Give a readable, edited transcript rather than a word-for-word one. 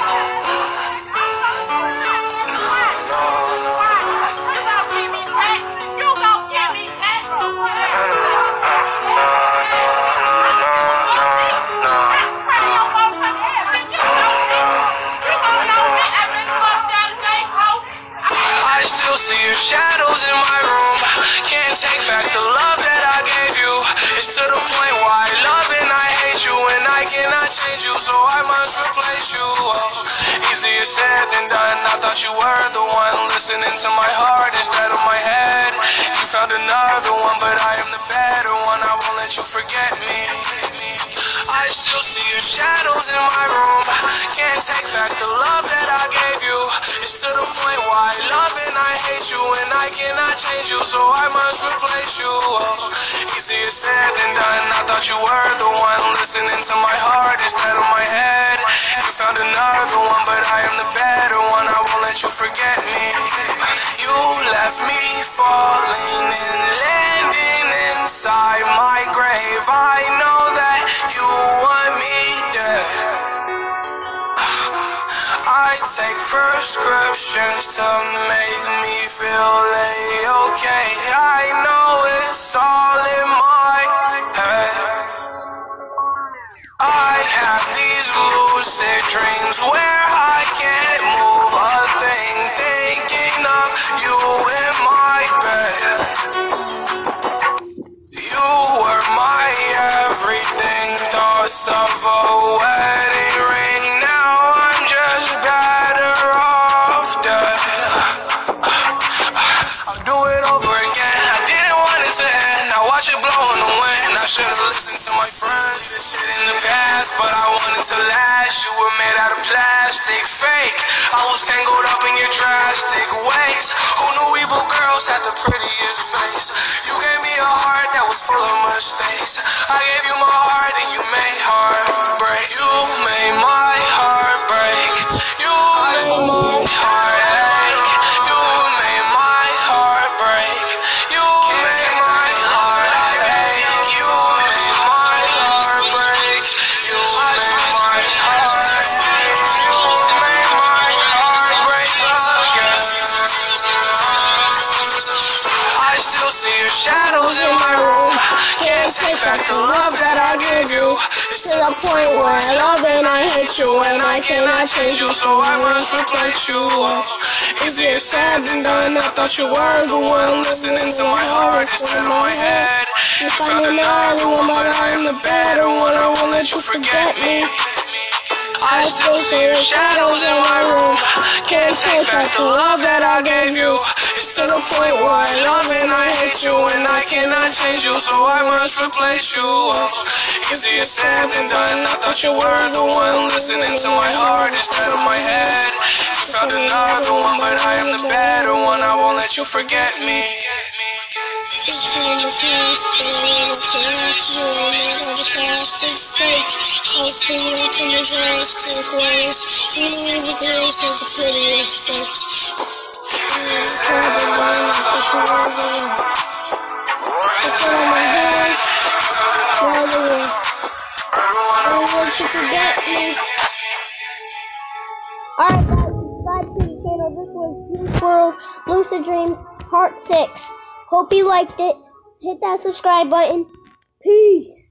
Shadows in my room, can't take back the love that I gave you. It's to the point where I love and I hate you, and I cannot change you, so I must replace you. Oh, easier said than done. I thought you were the one listening to my heart instead of my head. You found another one, but I am the better one. I won't let you forget me. I still see your shadows in my room, can't take back the love that I gave you. It's to the point where I love and I hate you, and I cannot change you, so I must replace you. Oh, easier said than done. I thought you were the one listening to my heart instead of my head. You found another one, but I am the better one. I won't let you forget me. You left me falling and landing inside my grave. I know that you want me dead. I take prescriptions to make me feel okay. I know it's all in my head. I have these lucid dreams where I can't move a thing, thinking of you in my bed. You were my everything, thoughts of a wedding ring. Now I'm just better off dead. I'll do it over again. I didn't want it to end. I watch it blow in the wind. I should've listened to my friends. This shit in the past, but I wanted to last. You were made out of plastic, fake. I was tangled up in your drastic ways. Who knew evil girls had the prettiest face? You gave me a heart that was full of mistakes. I gave you my heart and you made heartbreak. You made my heart break. You made my heart ache. You made my heart break. You made my heart ache. You made my heart break. You made my heart ache. You made my heart break again. I still see your shadows in my room, can't take back the love that I gave you. It's to the point where I love and I hate you, and I cannot change you, so I must replace you. Easier said than done. I thought you were the one listening to my heart instead of my head. You found another one, but I am the better one. I won't let you forget me. I still see your shadows in my room, can't take back the love that I gave you. It's to the point where I love and I hate you, and I cannot change you, so I must replace you. Easier said than done. I thought you were the one listening to my heart instead of my head. You found another one, but I am the better one. I won't let you forget me. It's from the past, but I wanna forget you. All the plastic fake. I was thinking up in your drastic ways. You know evil girls have the prettiest face. It's hard to run, I thought you were the one. It's on my head, you're the one. I don't want you to forget me. Alright guys, subscribe to the channel. This was Youth World Lucid Dreams Part 6. Hope you liked it. Hit that subscribe button. Peace.